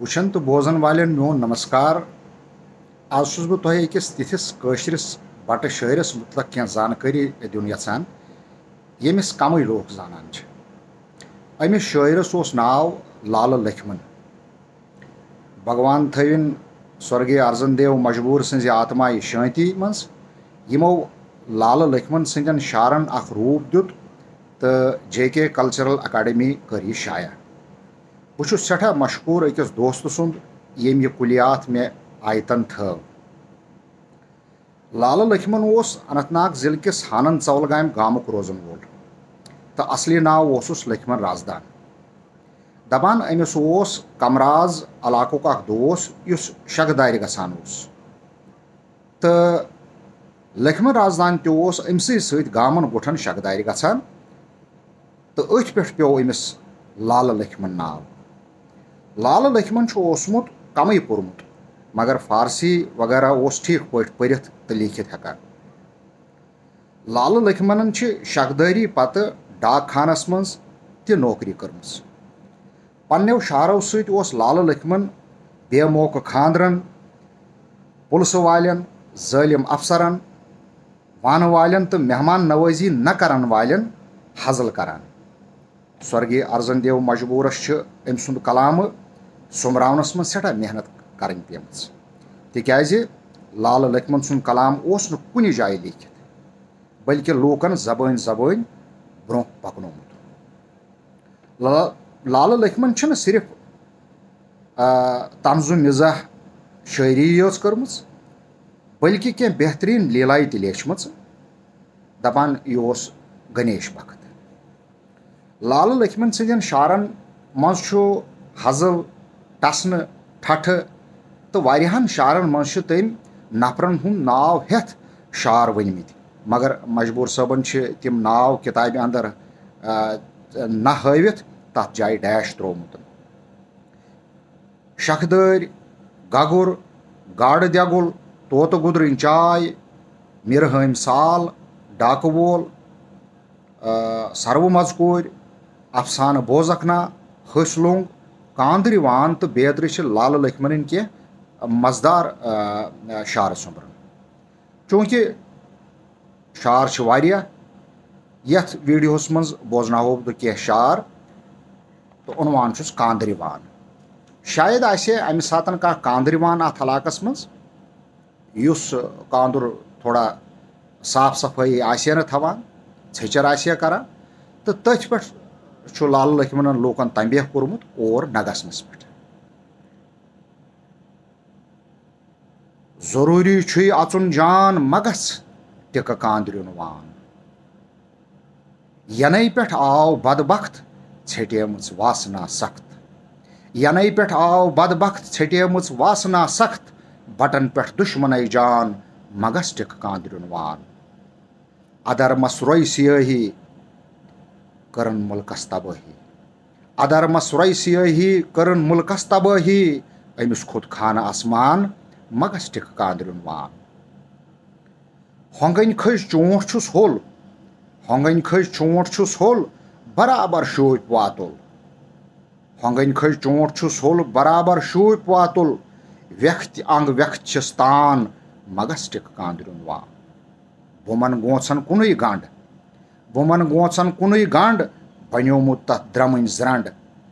वुचन तो बोजन वाले मोन नमस्कार। आज बह तुह अकिस तिथिस कशरिस बट शायरस मुतलक क्या जानकारी दिन यछान यमिस कम लोग जानान छ। अमिस शायरस ओस नाव लाला लखमन। भगवान थविन स्वर्गीय अर्जन देव मजबूर सज आत्माय शांति मज यमो लाला लखमन सदन शारन अख रूप दुत तो JK कल्चरल अकाडमी कर यह शाया। बहुत सठा मशहूर अकिस दोस्त सुंद यम यह कुलियात मे आयतन थव। लाला लखमन ओस अनंतनाग जिले किस हानन चौलगाम गामुक रोजन वोल तो असली नाव ओसुस लखमन राजदान। दपान अमिस ओस कमराज इलाकुक अख दोस युस शगदारि गसान ओस तो लखमन राजदान ते ओस अमसी सत गामन गुठन शगदारि गसान तो अथ पे प्यो अमिस लाला लखमन नाव। लाला लखमन ओसमुत कम पोर्मुत मगर फारसी वगैरह ओस ठीक पे परित तो लिखित हेकान। लाला लखमन शगदारी पत डाक खानस मज त नौकरी कर्मस। पन्नो शारो सत ओस लाला लखमन बेमौक खानदरन पुलिस वालन जालिम अफसरन वन वालन तो मेहमान नवाजी न करन वालन हजल करान। स्वर्गीय अर्जन देव मजबूरस अम सुंद कलाम सुमरावनस मज सठा मेहनत करन पेमच तिकाज लाला लखमन सुंद कलाम ओस न कुनि जाय लिखित बल्कि लूकन जबान जबान ब्रोह पकनोमुत। लाला लखमन न सिर्फ तंजु मिजाह शायरी योज कर्मच बल्कि क्या बेहतरीन लीलाई त लेचमच। दपान यह ओस गणेश भक्त। लाला लखमन सदन शारन मज हजल टसन ठठ तो वारियाहन शारन मज तम नफरन हुंद नाव हेथ शार वनमित मगर मजबूर सबन तिम नाव किताब अंदर न हवित तथ जाय डैश त्रोमुत। शखदर गगुर गाड़ दगुल तोत गुदरन चाय मिरहम साल डाक वोल सर्व मजकूर अफसान बोजकना हसलोंग कांदर वान तो बेतर लाला लखमन के मजदार शार सुमरन। चूंकि शार वारिया यथ वीडियोस मज बोजनावो तो कह शार तो उनवान कांदर वान। शायद आसे अमि सातन का कांदर वान अथ इलाकस मज युस कांदर थोड़ा साफ सफाई आसे न थवान छचर आसे करान तो तथ पे लाला लखमन लूकन तंबेह कोर्मुत और न गसनस पे। जरूरी छु अचुन जान मगस टिक कांदरिन वान यनै पे आव बदबख्त छटेमच वासना सख्त। यनै पे आव बदबख्त छटेमच वासना सख्त बटन पे दुश्मन जान मगस टिक कांदरिन वान। अदरमस रोय सियाही करन मुल्कस तबाही। अदरमस रोय सियाही करन मुल्कस तबाही अमिस खुद खान आसमान मगस टिक कांदरिन वान। होंगन खज चोट छुस होल होंगन खज चोट छुस होल बराबर शूप वातुल। होंगन खज चोट छुस होल बराबर शूप वातुल व्यक्त अंग व्यक्त छस्तान मगस टिक कांदरिन वान। बुमन गोछन कुनुई गांड बुमन गोछन कुनुई गांड बन्योमुत तथ द्रमन ज्रंड।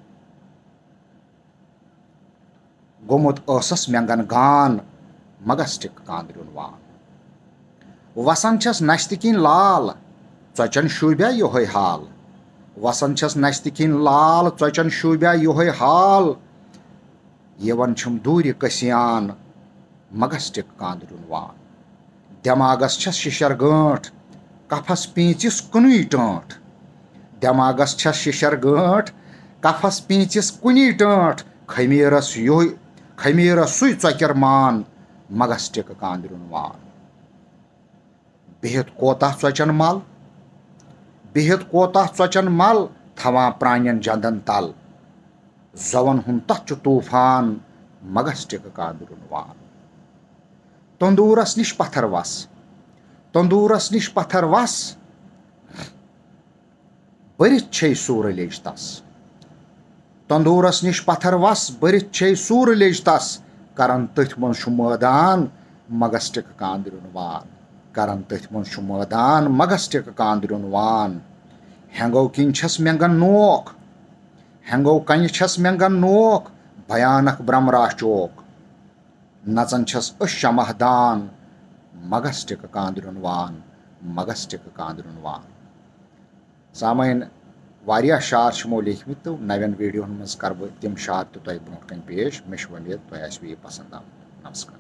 गोमुत असस मेंगन गान मगस टिक कांदरिन वान। वसन छस नश्तिकिन लाल चचन शूब्या योहै हाल। वसन छस नश्तिकिन लाल चचन शूब्या योहै हाल यवन छुम दूर कसियान मगस टिक कांदरिन वान। दिमागस छस शिशर गांठ कफस पींचिस कुनुई टांठ। दिमागस छस शिशर गांठ कफस पींचिस कुनी टांठ खमीरस यो खमीरस सुई चौकर मान मगस टिक कांदरिन वान। बिहित कोता चौचन मल बिहित कोता चौचन मल थवा प्राणन जंदन तल जवन हुन तथ तूफान मगस टिक कांदरिन वान। तंदूरस निश पत्थर वस तंदूरस निश पत्थर वस बरित छे सूर लेज तस तंदूरस निश पत्थर वस बरित छे सूर लेज तस करन तथ मज मैदान मगस टिक कांद्रुन वान करन तथ मज मैदान मगस टिक कांद्रुन वान हेंगो किन छस मेंगन नोक हेंगो कन छस मेंगन नोक भयानक ब्रह्मरा चौक नचन छस शमहदान मगस टिक कांद्रुन वान मगस टिक कांद्रुन वान। सामैन वारिया शार छमो लिखमित तो नवन वीडियो मज कर तिम शार तो तुम ब्रोह कन पेश मे उम्मीद तुम आसो ये पसंद आम। नमस्कार।